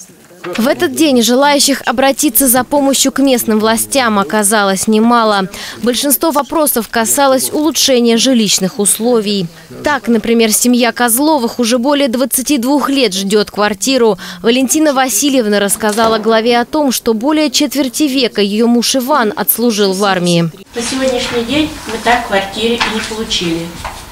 В этот день желающих обратиться за помощью к местным властям оказалось немало. Большинство вопросов касалось улучшения жилищных условий. Так, например, семья Козловых уже более 22 лет ждет квартиру. Валентина Васильевна рассказала главе о том, что более четверти века ее муж Иван отслужил в армии. На сегодняшний день мы так квартиры и не получили.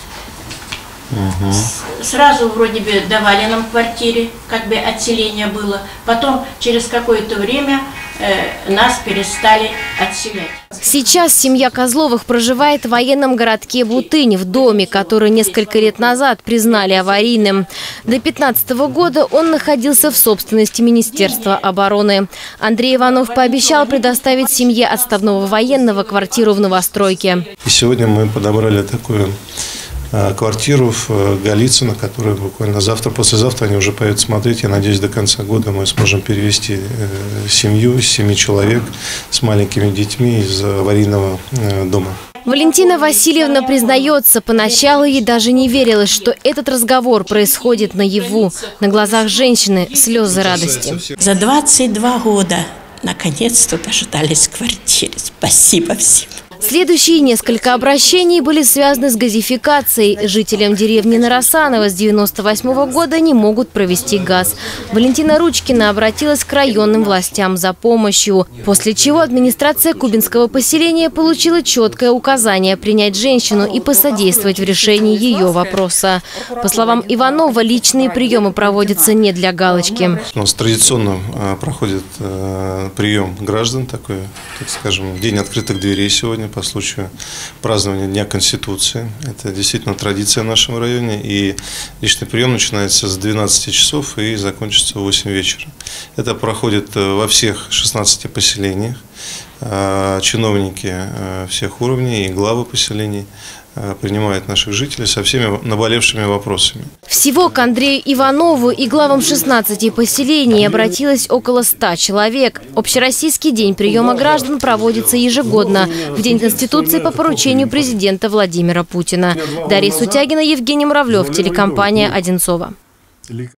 Сразу вроде бы давали нам квартиры, как бы отселение было. Потом через какое-то время нас перестали отселять. Сейчас семья Козловых проживает в военном городке Бутынь, в доме, который несколько лет назад признали аварийным. До 2015 года он находился в собственности Министерства обороны. Андрей Иванов пообещал предоставить семье отставного военного квартиру в новостройке. И сегодня мы подобрали такую квартиру в Голицыно, которую буквально завтра, послезавтра они уже поедут смотреть. Я надеюсь, до конца года мы сможем перевести семью из 7 человек с маленькими детьми из аварийного дома. Валентина Васильевна признается, поначалу ей даже не верилось, что этот разговор происходит наяву. На глазах женщины слезы радости. За 22 года наконец-то дождались квартиры. Спасибо всем. Следующие несколько обращений были связаны с газификацией. Жителям деревни Нарасаново с 1998 года не могут провести газ. Валентина Ручкина обратилась к районным властям за помощью, после чего администрация кубинского поселения получила четкое указание принять женщину и посодействовать в решении ее вопроса. По словам Иванова, личные приемы проводятся не для галочки. У нас традиционно проходит прием граждан, такой, так скажем, день открытых дверей сегодня, по случаю празднования Дня Конституции. Это действительно традиция в нашем районе. И личный прием начинается с 12 часов и закончится в 8 вечера. Это проходит во всех 16 поселениях. Чиновники всех уровней и главы поселений принимают наших жителей со всеми наболевшими вопросами. Всего к Андрею Иванову и главам 16 поселений обратилось около 100 человек. Общероссийский день приема граждан проводится ежегодно, в День Конституции по поручению президента Владимира Путина. Дарья Сутягина, Евгений Муравлев, телекомпания «Одинцово».